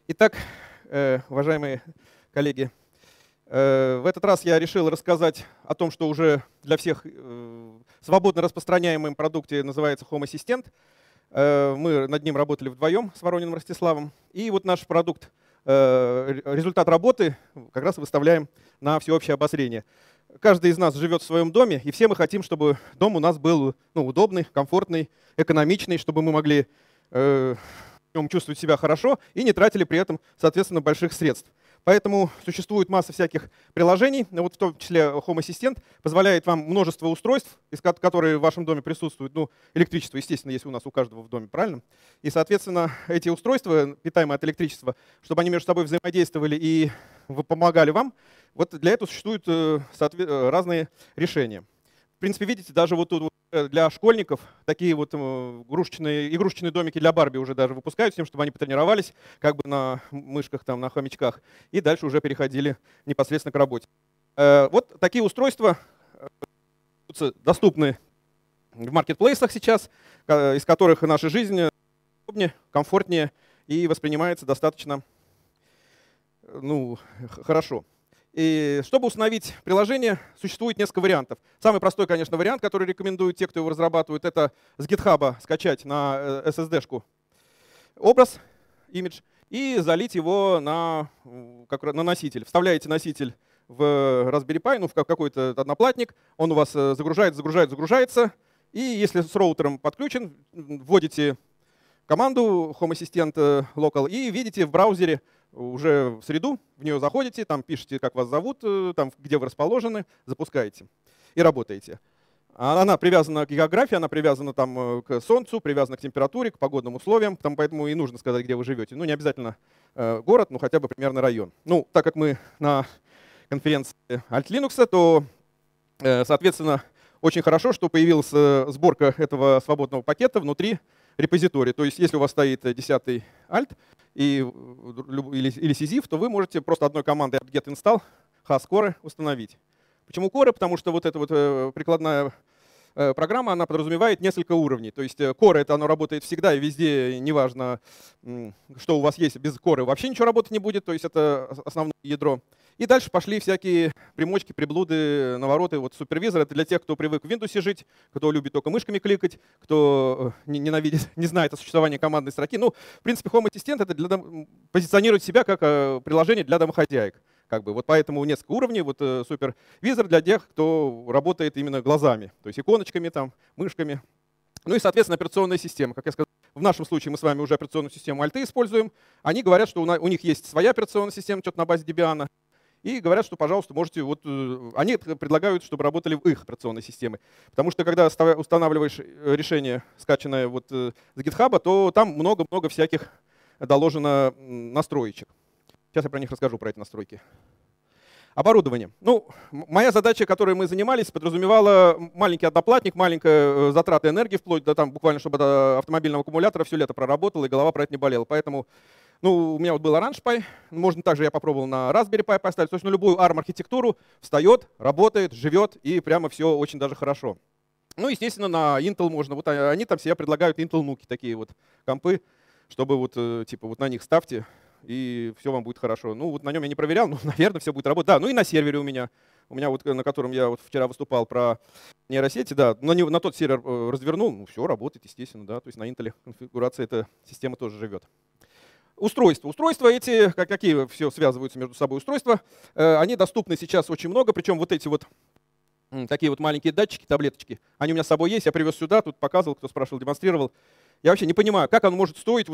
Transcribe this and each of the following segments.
Итак, уважаемые коллеги, в этот раз я решил рассказать о том, что уже для всех свободно распространяемым продукте называется Home Assistant. Мы над ним работали вдвоем с Ворониным Ростиславом. И вот наш продукт, результат работы как раз выставляем на всеобщее обозрение. Каждый из нас живет в своем доме, и все мы хотим, чтобы дом у нас был удобный, комфортный, экономичный, чтобы мы могли чувствовать себя хорошо и не тратили при этом, соответственно, больших средств. Поэтому существует масса всяких приложений, вот в том числе Home Assistant позволяет вам множество устройств, которые в вашем доме присутствуют. Ну, электричество, естественно, есть у нас у каждого в доме, правильно? И, соответственно, эти устройства, питаемые от электричества, чтобы они между собой взаимодействовали и помогали вам, вот для этого существуют разные решения. В принципе, видите, даже вот тут для школьников такие вот игрушечные домики для Барби уже даже выпускают, с тем, чтобы они потренировались как бы на мышках, там, на хомячках, и дальше уже переходили непосредственно к работе. Вот такие устройства доступны в маркетплейсах сейчас, из которых наша жизнь удобнее, комфортнее и воспринимается достаточно хорошо. И чтобы установить приложение, существует несколько вариантов. Самый простой, конечно, вариант, который рекомендуют те, кто его разрабатывает, это с GitHub скачать на SSD-шку образ, имидж, и залить его на носитель. Вставляете носитель в Raspberry Pi, в какой-то одноплатник, он у вас загружается, и если с роутером подключен, вводите команду Home Assistant Local и видите в браузере уже в среду, в нее заходите, там пишете, как вас зовут, там, где вы расположены, запускаете и работаете. Она привязана к географии, она привязана там, к солнцу, привязана к температуре, к погодным условиям, поэтому и нужно сказать, где вы живете. Не обязательно город, но хотя бы примерно район. Так как мы на конференции Alt Linux, то, соответственно, очень хорошо, что появилась сборка этого свободного пакета внутри репозитория. То есть если у вас стоит 10-й Alt или Syzyf, то вы можете просто одной командой get install has-core установить. Почему core? Потому что вот эта вот прикладная программа, она подразумевает несколько уровней. То есть core — это оно работает всегда и везде, неважно, что у вас есть, без core вообще ничего работать не будет, то есть это основное ядро. И дальше пошли всякие примочки, приблуды, навороты. Вот супервизор — это для тех, кто привык в Windows жить, кто любит только мышками кликать, кто ненавидит, не знает о существовании командной строки. В принципе, Home Assistant — это позиционирует себя как приложение для домохозяек. Вот поэтому несколько уровней. Вот супервизор для тех, кто работает именно глазами, то есть иконочками, там, мышками. И, соответственно, операционная система. Как я сказал, в нашем случае мы с вами уже операционную систему Alt используем. Они говорят, что у них есть своя операционная система, что-то на базе Debian. И говорят, что, пожалуйста, можете, они предлагают, чтобы работали в их операционной системе. Потому что, когда устанавливаешь решение, скачанное с GitHub, то там много-много всяких доложено настроечек. Сейчас я про них расскажу, про эти настройки. Оборудование. Моя задача, которой мы занимались, подразумевала маленький одноплатник, маленькая затрата энергии, вплоть до буквально, чтобы до автомобильного аккумулятора все лето проработало, и голова про это не болела. Поэтому у меня был Orange Pi, можно также я попробовал на Raspberry Pi поставить, то есть на любую ARM-архитектуру встает, работает, живет, и прямо все очень даже хорошо. Естественно, на Intel можно, они там себе предлагают Intel Nuke, такие вот компы, чтобы на них ставьте, и все вам будет хорошо. На нем я не проверял, но, наверное, все будет работать. Да, и на сервере у меня на котором я вчера выступал про нейросети, да, на тот сервер развернул, все работает, естественно, да, то есть на Intel конфигурация эта система тоже живет. Устройства. Устройства эти, какие все связываются между собой устройства, они доступны сейчас очень много, причем вот эти такие маленькие датчики, таблеточки, они у меня с собой есть, я привез сюда, тут показывал, кто спрашивал, демонстрировал. Я вообще не понимаю, как он может стоить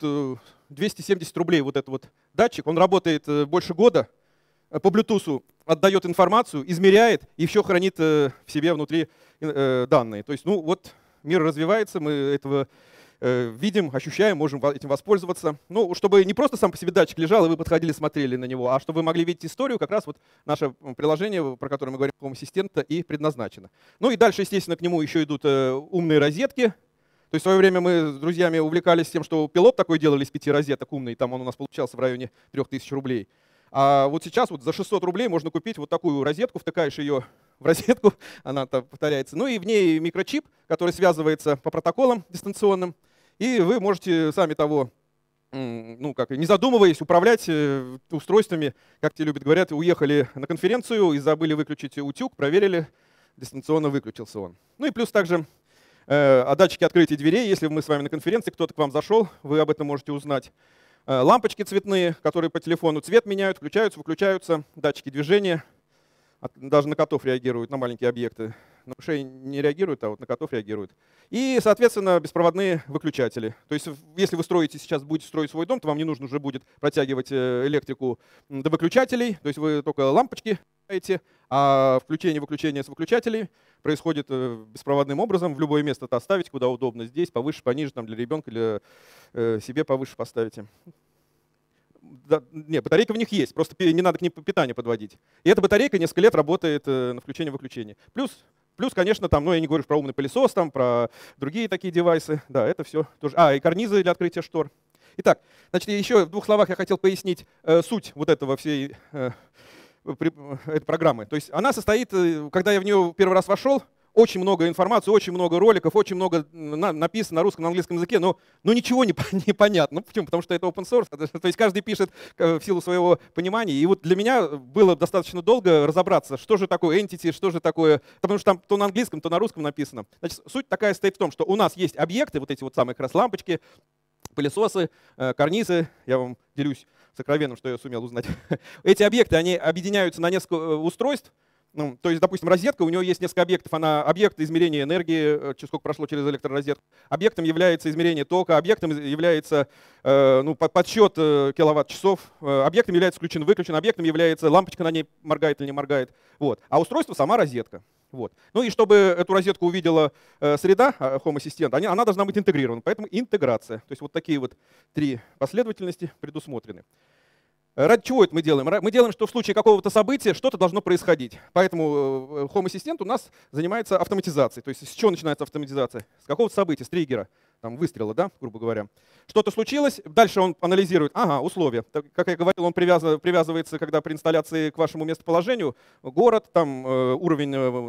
270 рублей, этот датчик, он работает больше года, по Bluetooth отдает информацию, измеряет и все хранит в себе внутри данные. То есть, мир развивается, мы этого видим, ощущаем, можем этим воспользоваться. Чтобы не просто сам по себе датчик лежал, и вы подходили, смотрели на него, а чтобы вы могли видеть историю, как раз наше приложение, про которое мы говорим, Home Assistant, и предназначено. И дальше, естественно, к нему еще идут умные розетки. То есть в свое время мы с друзьями увлекались тем, что пилот такой делали из 5 розеток умный, там он у нас получался в районе 3000 рублей. А сейчас за 600 рублей можно купить такую розетку, втыкаешь ее в розетку, она там повторяется. И в ней микрочип, который связывается по протоколам дистанционным. И вы можете, сами того ну, как, не задумываясь, управлять устройствами, как те любят говорят, уехали на конференцию и забыли выключить утюг, проверили, дистанционно выключился он. Ну и плюс также датчики открытия дверей. Если мы с вами на конференции, кто-то к вам зашел, вы об этом можете узнать. Лампочки цветные, которые по телефону цвет меняют, включаются, выключаются, датчики движения. Даже на котов реагируют, на маленькие объекты. На мышей не реагируют, а вот на котов реагируют. И, соответственно, беспроводные выключатели. То есть, если вы строите сейчас, будете строить свой дом, то вам не нужно уже будет протягивать электрику до выключателей. То есть вы только лампочки ставите, а включение-выключение с выключателей происходит беспроводным образом. В любое место это оставить, куда удобно. Здесь, повыше, пониже, там, для ребенка, для себе повыше поставите. Да, нет, батарейка в них есть, просто не надо к ним питание подводить. И эта батарейка несколько лет работает на включение-выключение. Плюс, конечно, там, ну я не говорю про умный пылесос, там, про другие такие девайсы. Да, это все тоже. И карнизы для открытия штор. Итак, значит, еще в 2 словах я хотел пояснить суть вот этого всей этой программы. То есть она состоит, когда я в нее первый раз вошел, очень много информации, очень много роликов, очень много написано на русском, на английском языке, но ничего не понятно. Ну, почему? Потому что это open source, то есть каждый пишет в силу своего понимания. И вот для меня было достаточно долго разобраться, что же такое entity, что же такое, потому что там то на английском, то на русском написано. Значит, суть такая состоит в том, что у нас есть объекты, вот эти вот самые как раз лампочки, пылесосы, карнизы, я вам делюсь сокровенным, что я сумел узнать. Эти объекты, они объединяются на несколько устройств. Ну, то есть, допустим, розетка, у нее есть несколько объектов. Она объект измерения энергии, сколько прошло через электророзетку. Объектом является измерение тока, объектом является подсчет киловатт-часов, объектом является включен-выключен, объектом является лампочка на ней моргает или не моргает. Вот. А устройство сама розетка. Вот. Ну и чтобы эту розетку увидела среда, Home Assistant, она должна быть интегрирована. Поэтому интеграция. То есть вот такие вот 3 последовательности предусмотрены. Ради чего это мы делаем? Мы делаем, что в случае какого-то события что-то должно происходить. Поэтому Home Assistant у нас занимается автоматизацией. То есть с чего начинается автоматизация? С какого-то события, с триггера, там, выстрела, да, грубо говоря. Что-то случилось, дальше он анализирует, условия. Как я говорил, он привязывается, когда при инсталляции к вашему местоположению, город, там, уровень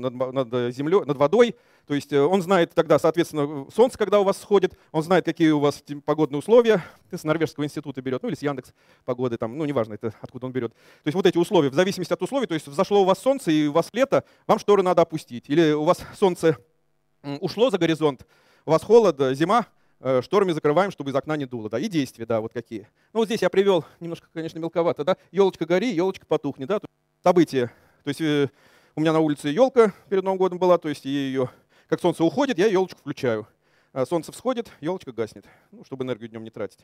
над землей, над водой. То есть он знает тогда, соответственно, солнце, когда у вас сходит, он знает, какие у вас погодные условия. С Норвежского института берет, ну или с Яндекс погоды, там, ну неважно, это откуда он берет. То есть вот эти условия, в зависимости от условий, то есть взошло у вас солнце и у вас лето, вам шторы надо опустить. Или у вас солнце ушло за горизонт, у вас холод, зима, шторами закрываем, чтобы из окна не дуло. Да, и действия, да, вот какие. Ну вот здесь я привел, немножко, конечно, мелковато, да, елочка гори, елочка потухнет, да, события. То есть у меня на улице елка перед Новым годом была, то есть ее, как солнце уходит, я елочку включаю. Солнце всходит, елочка гаснет, ну, чтобы энергию днем не тратить.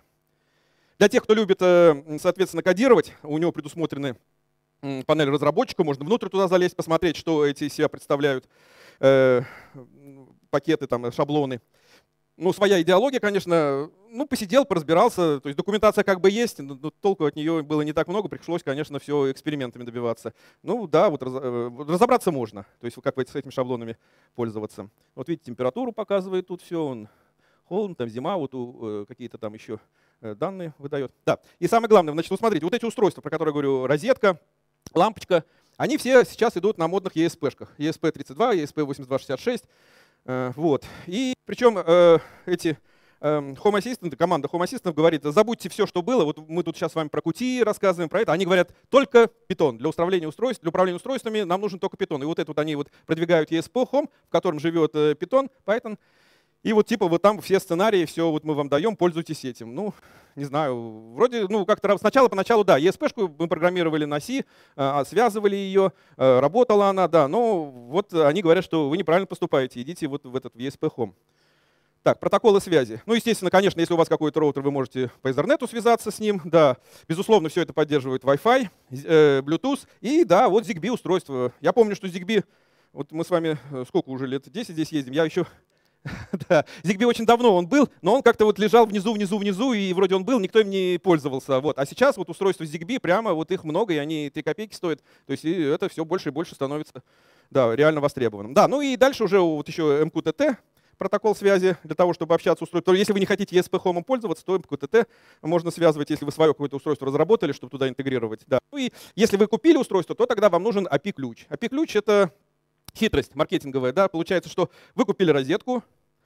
Для тех, кто любит, соответственно, кодировать, у него предусмотрены панель разработчика, можно внутрь туда залезть, посмотреть, что эти из себя представляют пакеты, там, шаблоны. Ну, своя идеология, конечно, ну, посидел, поразбирался, то есть документация как бы есть, но толку от нее было не так много, пришлось, конечно, все экспериментами добиваться. Ну да, вот разобраться можно, то есть как с этими шаблонами пользоваться. Вот видите, температуру показывает тут все, он холодно, там зима, вот какие-то там еще данные выдает. Да, и самое главное, значит, вот смотрите, вот эти устройства, про которые я говорю, розетка, лампочка, они все сейчас идут на модных ESP-шках, ESP32, ESP8266. Вот. И причем эти Home Assistant, команда Home Assistant говорит, забудьте все, что было. Вот мы тут сейчас с вами про QT рассказываем, про это. Они говорят, только Python. Для управления устройствами нам нужен только Python. И вот это вот они вот продвигают ESP Home, в котором живет Python, Python. И вот типа вот там все сценарии, все вот мы вам даем, пользуйтесь этим. Ну, не знаю, вроде, ну как-то поначалу, да, ESP-шку мы программировали на C, связывали ее, работала она, да, но вот они говорят, что вы неправильно поступаете, идите вот в этот ESP Home. Так, протоколы связи. Ну, естественно, конечно, если у вас какой-то роутер, вы можете по Ethernet связаться с ним, да, безусловно, все это поддерживает Wi-Fi, Bluetooth и, да, вот ZigBee устройство. Я помню, что ZigBee, вот мы с вами сколько уже лет, 10 здесь ездим, я еще... Да, ZigBee очень давно он был, но он как-то вот лежал внизу, и вроде он был, никто им не пользовался. Вот. А сейчас вот устройства ZigBee, прямо вот их много, и они 3 копейки стоят. То есть и это все больше и больше становится, да, реально востребованным. Да, ну и дальше уже вот еще MQTT, протокол связи, для того, чтобы общаться с устройством. Если вы не хотите ESP Home пользоваться, то MQTT можно связывать, если вы свое какое-то устройство разработали, чтобы туда интегрировать. Да. Ну и если вы купили устройство, то тогда вам нужен API-ключ. API-ключ — это хитрость маркетинговая, да, получается, что вы купили розетку,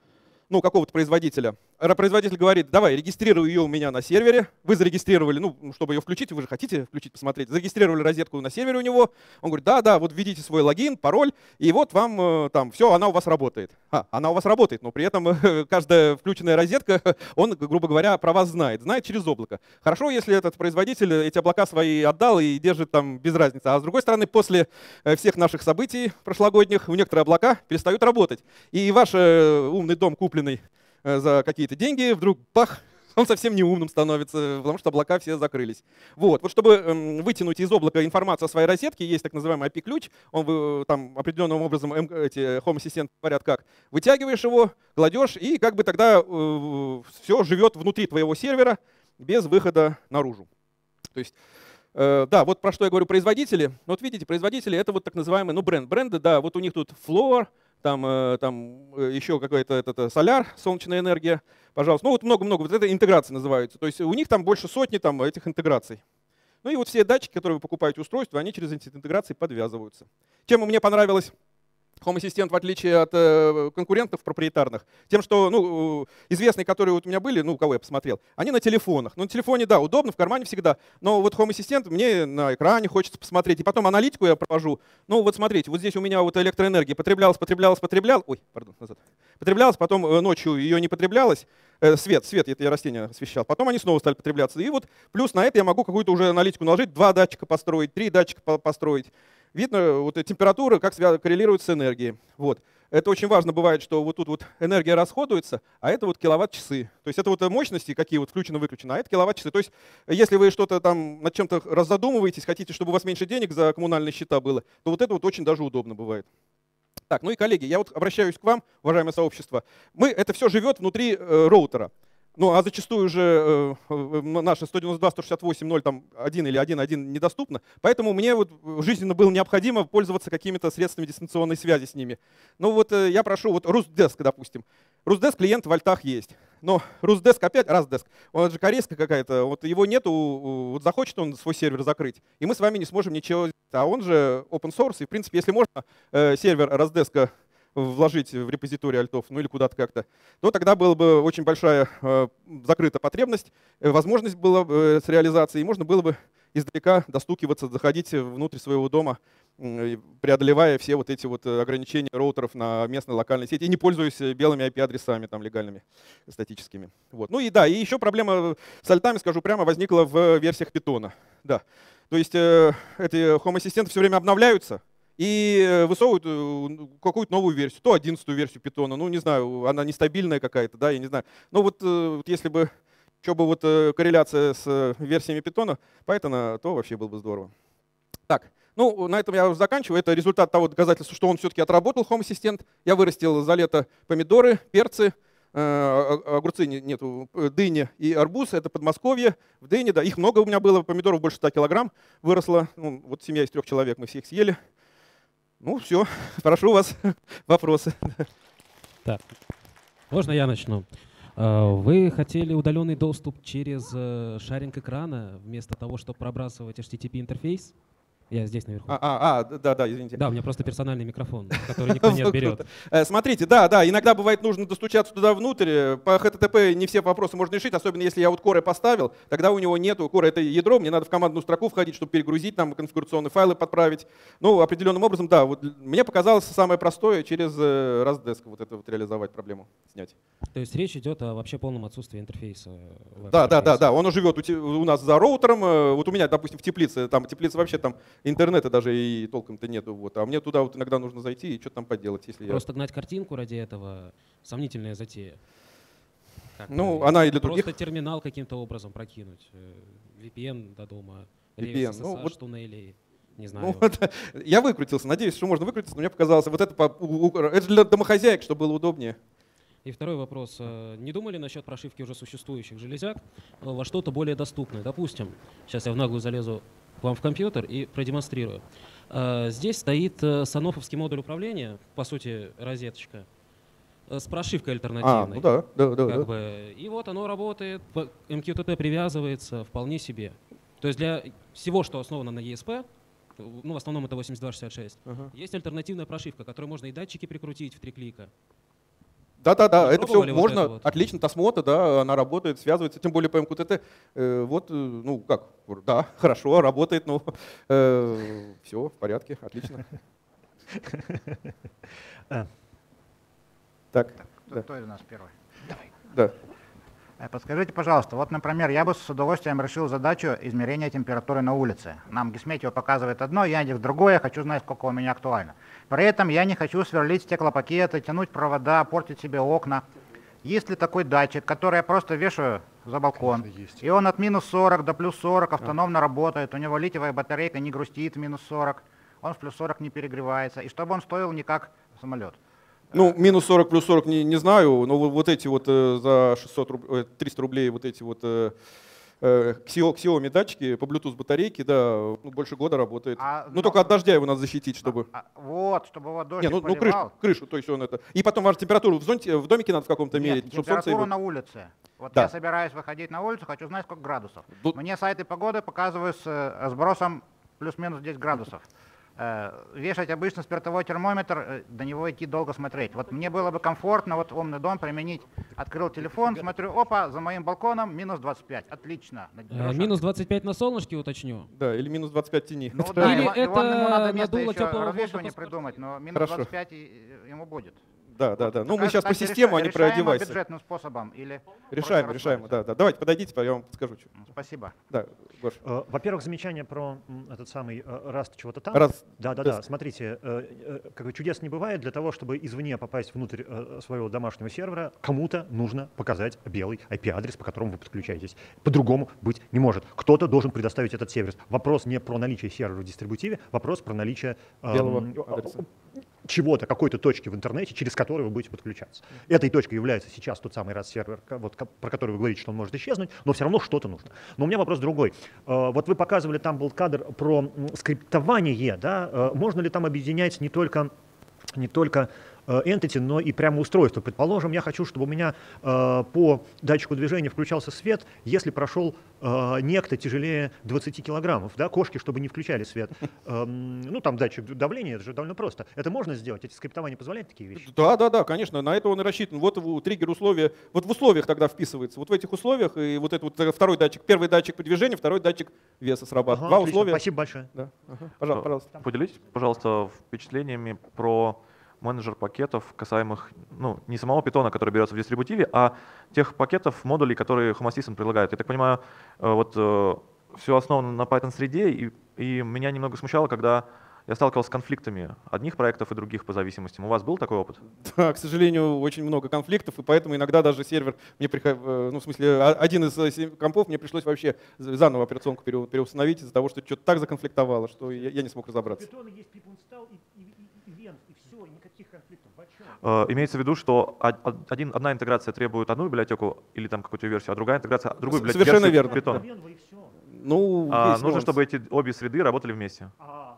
ну, какого-то производителя. Производитель говорит, давай, регистрируй ее у меня на сервере. Вы зарегистрировали, ну, чтобы ее включить, вы же хотите включить, посмотреть. Зарегистрировали розетку на сервере у него. Он говорит, да, вот введите свой логин, пароль, и вот вам там все, она у вас работает. Она у вас работает, но при этом каждая включенная розетка, он, грубо говоря, про вас знает через облако. Хорошо, если этот производитель эти облака свои отдал и держит там без разницы. А с другой стороны, после всех наших событий прошлогодних, некоторые облака перестают работать. И ваш умный дом, купленный за какие-то деньги, вдруг бах, он совсем не умным становится, потому что облака все закрылись. Вот чтобы вытянуть из облака информацию о своей розетке, есть так называемый API-ключ, он там определенным образом, эти Home Assistant говорят как, вытягиваешь его, кладешь, и как бы тогда все живет внутри твоего сервера без выхода наружу. То есть, да, вот про что я говорю, производители. Вот видите, производители — это вот так называемые, ну, бренды, да, вот у них тут Floor, там еще какой-то соляр, солнечная энергия, пожалуйста. Ну вот много-много, вот это интеграции называются. То есть у них там больше сотни там этих интеграций. Ну и вот все датчики, которые вы покупаете устройства, они через эти интеграции подвязываются. Чем мне понравилось Home Assistant, в отличие от конкурентов проприетарных, тем, что известные, которые вот у меня были, у кого я посмотрел, они на телефонах. На телефоне, да, удобно, в кармане всегда. Но вот Home Assistant мне на экране хочется посмотреть. И потом аналитику я провожу. Ну вот смотрите, вот здесь у меня вот электроэнергия потребляла. Ой, пардон, назад. Потребляла, потом ночью ее не потреблялось. Свет, это я растения освещал. Потом они снова стали потребляться. И вот плюс на это я могу какую-то уже аналитику наложить, 2 датчика построить, 3 датчика построить. Видно, вот температура как коррелирует с энергией. Вот. Это очень важно бывает, что вот тут вот энергия расходуется, а это вот киловатт-часы. То есть это вот мощности, какие вот включено-выключено, а это киловатт-часы. То есть если вы что-то там над чем-то раззадумываетесь, хотите, чтобы у вас меньше денег за коммунальные счета было, то вот это вот очень даже удобно бывает. Так, ну и коллеги, я вот обращаюсь к вам, уважаемое сообщество. Это все живет внутри роутера. Ну а зачастую же наши 192.168.0 там 1 или 1.1 недоступно, поэтому мне вот жизненно было необходимо пользоваться какими-то средствами дистанционной связи с ними. Ну вот я прошу, вот Русдеск, допустим. Русдеск клиент в альтах есть, но Русдеск опять, Раздеск, он же корейская какая-то, вот его нету, вот захочет он свой сервер закрыть, и мы с вами не сможем ничего сделать. А он же open source, и в принципе, если можно сервер Раздеска вложить в репозиторий альтов, ну или куда-то как-то, то тогда была бы очень большая закрытая потребность, возможность была бы с реализацией, и можно было бы издалека достукиваться, заходить внутрь своего дома, преодолевая все вот эти вот ограничения роутеров на местной локальной сети и не пользуясь белыми IP-адресами там легальными, статическими. Вот. Ну и да, и еще проблема с альтами, скажу прямо, возникла в версиях Python. Да. То есть эти Home Assistant все время обновляются, и высовывают какую-то новую версию, то 11-ю версию Python, ну не знаю, она нестабильная какая-то, да, я не знаю. Но вот если бы еще бы вот корреляция с версиями Python, Python, то вообще было бы здорово. Так, ну на этом я уже заканчиваю. Это результат того доказательства, что он все-таки отработал, Home Assistant. Я вырастил за лето помидоры, перцы, огурцы нету, дыни и арбуз, это Подмосковье. В дыне, да, их много у меня было, помидоров больше 100 килограмм выросло. Ну, вот семья из 3 человек, мы всех съели. Ну, все, прошу вас, вопросы. Так, можно я начну? Вы хотели удаленный доступ через шаринг экрана, вместо того, чтобы пробрасывать HTTP-интерфейс? Я здесь наверху. Да, извините. Да, у меня просто персональный микрофон, который никто не отберет. Смотрите, да, иногда бывает нужно достучаться туда внутрь. По HTTP не все вопросы можно решить, особенно если я вот Core поставил, тогда у него нету, Core — это ядро, мне надо в командную строку входить, чтобы перегрузить, там конфигурационные файлы подправить. Ну, определенным образом, да, вот мне показалось самое простое через Razdesc вот это вот реализовать проблему, снять. То есть речь идет о вообще полном отсутствии интерфейса? Да, он живет у нас за роутером, вот у меня, допустим, в теплице, там теплица вообще там интернета даже и толком-то нету. Вот. А мне туда вот иногда нужно зайти и что-то там поделать. Если просто гнать картинку ради этого — сомнительная затея. Ну, она и для других. Просто терминал каким-то образом прокинуть. VPN до дома, VPN. SSH, Вот, туннели, не знаю. Я выкрутился, надеюсь, что можно выкрутиться, но мне показалось, вот это для домохозяек, чтобы было удобнее. И второй вопрос. Не думали насчет прошивки уже существующих железяк во что-то более доступное? Допустим, сейчас я в наглую залезу к вам в компьютер и продемонстрирую. Здесь стоит санофовский модуль управления, по сути, розеточка, с прошивкой альтернативной. Да. И вот оно работает, MQTT привязывается вполне себе. То есть для всего, что основано на ESP, ну, в основном это 8266, есть альтернативная прошивка, которой можно и датчики прикрутить в 3 клика. Да, Не это все пробовали вот можно, это вот? отлично, Тосмота, да, она работает, связывается, тем более по МQTT, ну как, да, хорошо, работает, ну, все в порядке, отлично. Так, да. Кто из нас первый? Да. Подскажите, пожалуйста, вот, например, я бы с удовольствием решил задачу измерения температуры на улице. Нам Гисметео показывает одно, Яндекс другое, хочу знать, сколько у меня актуально. При этом я не хочу сверлить стеклопакеты, тянуть провода, портить себе окна. Есть ли такой датчик, который я просто вешаю за балкон, и он от минус 40 до плюс 40 автономно работает, у него литиевая батарейка не грустит в минус 40, он в плюс 40 не перегревается, и чтобы он стоил не как самолет. Ну, минус 40, плюс 40 не знаю, но вот эти вот за 300 рублей вот эти вот Xiaomi датчики по Bluetooth батарейки, да, ну, больше года работает. Ну, только от дождя его надо защитить, чтобы... Вот, чтобы его дождь ну поливал. крышу, то есть он это... И потом важно температуру в домике надо в каком-то мерить, Нет, чтобы солнце... температуру на улице. Вот Да. я собираюсь выходить на улицу, хочу знать, сколько градусов. Тут- Мне сайты погоды показывают с сбросом плюс-минус 10 градусов. Вешать обычно спиртовой термометр, до него идти долго смотреть. Вот мне было бы комфортно, вот умный дом применить. Открыл телефон, смотрю, опа, за моим балконом минус 25. Отлично. Минус 25 на солнышке, уточню. Да, или минус 25 тени. Ну да, Или Ивану это надо место надуло еще теплого развешивание воздуха? придумать, но минус Хорошо. 25 ему будет. Да. Ну, мы сейчас по Кстати, системе, а не про решаемо девайсы. бюджетным способом или Решаем, просто да. Давайте, подойдите, я вам подскажу. что. Спасибо. Да, Гош. Во-первых, замечание про этот самый Rust чего-то там. Раз. Да. Смотрите, как бы чудес не бывает. Для того, чтобы извне попасть внутрь своего домашнего сервера, кому-то нужно показать белый IP-адрес, по которому вы подключаетесь. По-другому быть не может. Кто-то должен предоставить этот сервис. Вопрос не про наличие сервера в дистрибутиве, вопрос про наличие Белого адреса. чего-то, какой-то точки в интернете, через которую вы будете подключаться. Этой точкой является сейчас тот самый Rust-сервер, вот, про который вы говорите, что он может исчезнуть, но все равно что-то нужно. Но у меня вопрос другой. Вот вы показывали, там был кадр про скриптование, да? Можно ли там объединять не только entity, но и прямо устройство. Предположим, я хочу, чтобы у меня по датчику движения включался свет, если прошел некто тяжелее 20 килограммов. Да? Кошки, чтобы не включали свет. Ну, там датчик давления, это же довольно просто. Это можно сделать? Эти скриптования позволяют такие вещи? Да, конечно, на это он и рассчитан. Вот триггер условия, вот в условиях тогда вписывается. Вот в этих условиях, и вот этот вот второй датчик, первый датчик по движению, второй датчик веса срабатывает. Два Отлично, условия. спасибо большое. Да. Пожалуйста. Поделитесь, пожалуйста, впечатлениями про менеджер пакетов, касаемых не самого питона, который берется в дистрибутиве, а тех пакетов, модулей, которые Home Assistant предлагает. Я так понимаю, все основано на Python-среде, и меня немного смущало, когда я сталкивался с конфликтами одних проектов и других по зависимостям. У вас был такой опыт? Да, к сожалению, очень много конфликтов, и поэтому иногда даже сервер, один из компов мне пришлось вообще заново операционку переустановить из-за того, что что-то так законфликтовало, что я не смог разобраться. Никаких конфликтов. Имеется в виду, что одна интеграция требует одну библиотеку или там какую-то версию, а другая интеграция другую библиотеку. Совершенно верно. Python. Ну, Нужно, чтобы эти обе среды работали вместе.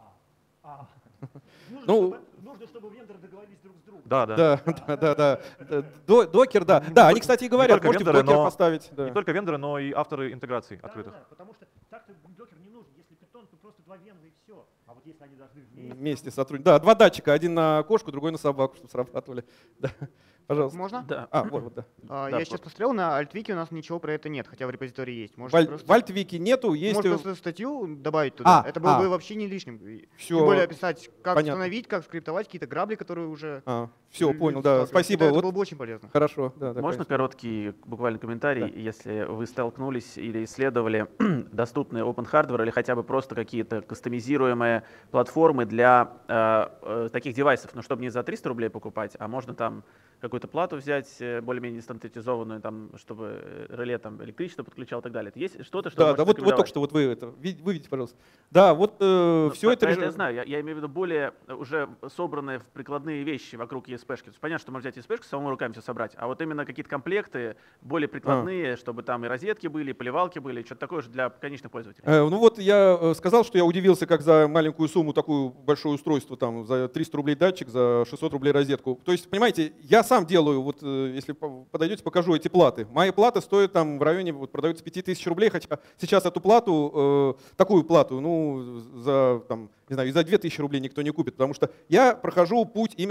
Нужно, чтобы вендоры договорились друг с другом. Да. Докер, да. Да, они, кстати, и говорят, только можете в вендоры, докер но поставить. Да. Не только вендоры, но и авторы интеграций открытых. Да, потому что так-то докер не нужен. Если Python, то просто два венда и все. А вот если они должны Вместе сотрудничать. Да, два датчика, один на кошку, другой на собаку, чтобы срабатывали. Да. Пожалуйста. Можно? Да. Вот, да. Я сейчас посмотрел, на Altwiki у нас ничего про это нет, хотя в репозитории есть. В Альтвики нету, есть... Может просто статью добавить туда. Это было бы вообще не лишним. Всё. Тем более описать, как Понятно. установить, как скриптовать какие-то грабли, которые уже... Все, понял, да. Спасибо. Это было бы очень полезно. Хорошо. Да, Можно конечно. короткий буквально комментарий, если вы столкнулись или исследовали доступные open hardware или хотя бы просто какие-то кастомизируемые платформы для таких девайсов, но чтобы не за 300 рублей покупать, а можно там какую-то плату взять более-менее стандартизованную, там, чтобы реле там электричество подключал и так далее. Есть что-то, что Да, вот только что вот вы это выведите, пожалуйста. Да, вот все это... Я знаю, я имею в виду более уже собранные в прикладные вещи вокруг ESP-шки. То есть понятно, что можно взять ESP-шку, самому руками все собрать, а вот именно какие-то комплекты более прикладные, чтобы там и розетки были, и поливалки были, что-то такое же для конечных пользователей. Ну вот я сказал, что я удивился, как за маленькую сумму такое большое устройство, там, за 300 рублей датчик, за 600 рублей розетку. То есть, понимаете, я сам делаю, вот если подойдете, покажу эти платы. Мои платы стоят там в районе, вот, продаются 5000 рублей, хотя сейчас эту плату, такую плату, ну, за, там, не знаю, и за 2000 рублей никто не купит, потому что я прохожу путь, именно как вы правильно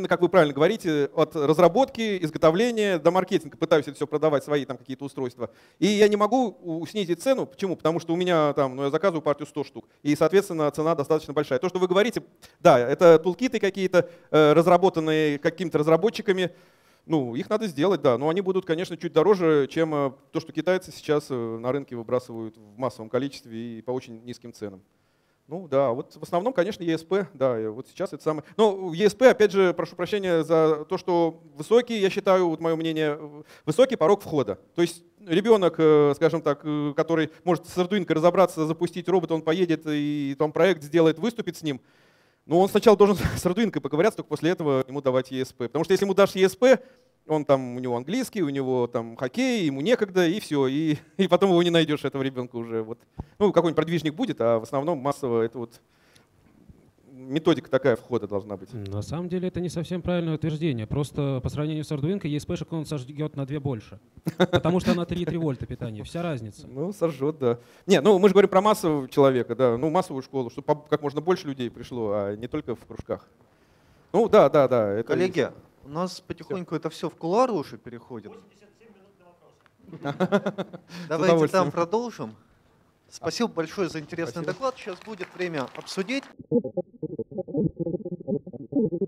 правильно говорите, от разработки, изготовления до маркетинга. Пытаюсь это все продавать, свои там какие-то устройства. И я не могу снизить цену. Почему? Потому что у меня там, я заказываю партию 100 штук. И, соответственно, цена достаточно большая. То, что вы говорите, да, это тулкиты какие-то, разработанные какими-то разработчиками. Их надо сделать, да. Но они будут, конечно, чуть дороже, чем то, что китайцы сейчас на рынке выбрасывают в массовом количестве и по очень низким ценам. Да, вот в основном, конечно, ESP, да, вот сейчас это самое. Но в ESP, опять же, прошу прощения за то, что высокий, я считаю, вот мое мнение, высокий порог входа. То есть ребенок, скажем так, который может с Arduino разобраться, запустить робот, он поедет и там проект сделает, выступит с ним. Но он сначала должен с Arduino поковыряться, только после этого ему давать ESP. Потому что если ему дашь ESP, он там, у него английский, у него там хоккей, ему некогда, и все. И потом его не найдешь, этого ребенка уже. Вот. Какой-нибудь продвижник будет, а в основном массово это вот методика такая входа должна быть. На самом деле это не совсем правильное утверждение. Просто по сравнению с Arduino ESP-шек он сожжет на 2 больше. Потому что она 3,3 вольта питания. Вся разница. Сожжет, да. Не, мы же говорим про массового человека, да, массовую школу, чтобы как можно больше людей пришло, а не только в кружках. Да. Это коллеги, у нас потихоньку это все в кулуары уже переходит. 87 минут для вопросов. Давайте там продолжим. Спасибо большое за интересный доклад. Сейчас будет время обсудить.